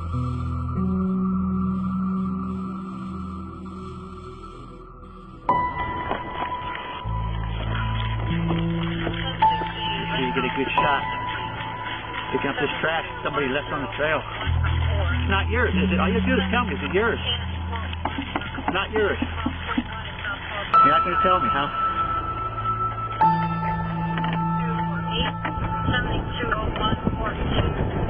So you get a good shot picking up this trash somebody left on the trail. It's not yours, is it? All you do is tell me, is it yours? It's not yours. You're not going to tell me, huh? 8720142.